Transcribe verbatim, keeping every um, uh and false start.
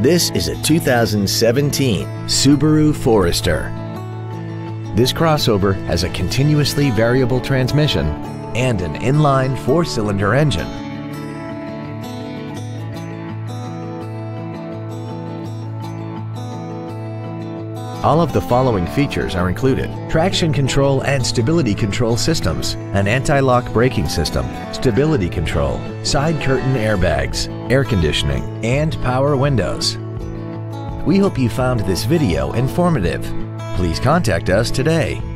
This is a two thousand seventeen Subaru Forester. This crossover has a continuously variable transmission and an inline four-cylinder engine. All of the following features are included: traction control and stability control systems, an anti-lock braking system, stability control, side curtain airbags, air conditioning, and power windows. We hope you found this video informative. Please contact us today.